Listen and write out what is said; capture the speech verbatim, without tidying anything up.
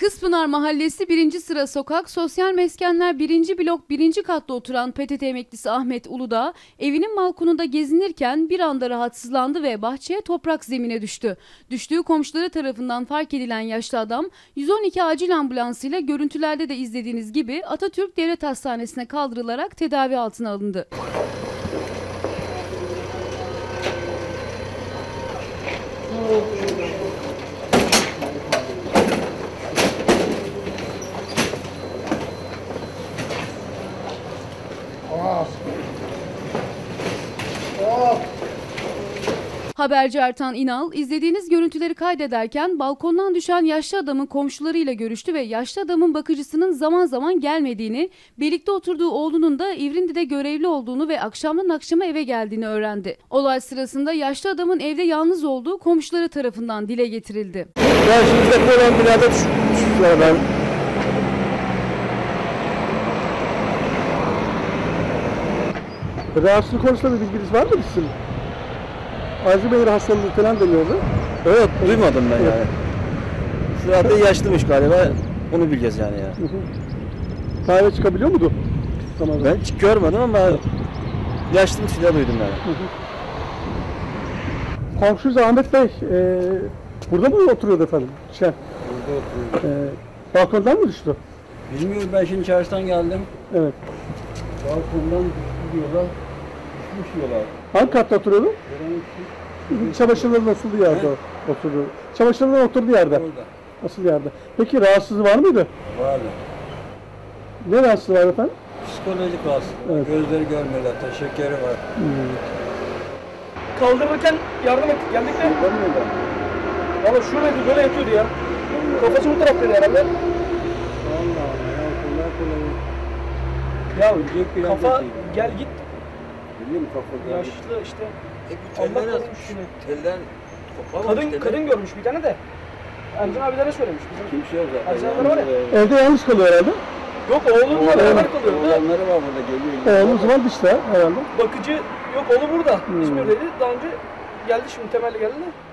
Kızpınar Mahallesi birinci sıra sokak Sosyal Meskenler birinci blok birinci katta oturan P T T emeklisi Ahmet Uludağ evinin balkonunda gezinirken bir anda rahatsızlandı ve bahçeye toprak zemine düştü. Düştüğü komşuları tarafından fark edilen yaşlı adam yüz on iki acil ambulansıyla görüntülerde de izlediğiniz gibi Atatürk Devlet Hastanesi'ne kaldırılarak tedavi altına alındı. Haberci Ertan İnal, izlediğiniz görüntüleri kaydederken balkondan düşen yaşlı adamın komşularıyla görüştü ve yaşlı adamın bakıcısının zaman zaman gelmediğini, birlikte oturduğu oğlunun da İvrindi'de görevli olduğunu ve akşamdan akşama eve geldiğini öğrendi. Olay sırasında yaşlı adamın evde yalnız olduğu komşuları tarafından dile getirildi. Ben şimdi de olan binada düşmüşler ben. Rahatsızlık konusunda bir bilginiz var mı sizin? Alzheimer hastalığı falan deniyordu. Evet, duymadım ben Evet. yani. Zaten yaşlıymış galiba, onu bileceğiz yani ya. Hı hı. Kahve çıkabiliyor muydu? Tamam. Ben hiç görmedim ama yaşlıymış diye duydum yani. Hı hı. Komşunuz Ahmet Bey, e, burada mı oturuyordu efendim? Şey, Burada oturuyor. e, balkondan mı düştü? Bilmiyorum, ben şimdi çarşıdan geldim. Evet. Balkondan diyorlar. Düşmüş diyorlar. Hangi katta oturuyordu? Benim Çamaşırların asıldığı yerde oturdu. Çamaşırların oturduğu yerde. orada. Asıl yerde. Peki rahatsızlığı var mıydı? Vardı. Ne rahatsızlığı var efendim? Psikolojik rahatsızlık. Evet. Gözleri görmüyor zaten. Şekeri var. Hmm. Kaldırırken yardım ettik, geldik de. Valla şuradaydı, böyle yatıyordu ya. Kafası bu taraftaydı herhalde. Allah Allah. Kolay kolay. Ya Ölecek bir kafa yerde değil. gel git. Biliyor musun kafa? Yaşlı işte. E bu Allah teller korumuş asmış. yine. Teller toplamamış Kadın teller. kadın görmüş bir tane de. Ercan abilere söylemiş. Bizim. Kimse yok zaten. Ercanlar var ya. Evde yalnız kalıyor herhalde. Yok oğlunla beraber kalıyordu. Oğlanları var burada geliyor. Oğlum o zaman dışta herhalde. Bakıcı yok oğlu burada. Hmm. İzmir'deydi. Daha önce geldi şimdi temelli geldi de.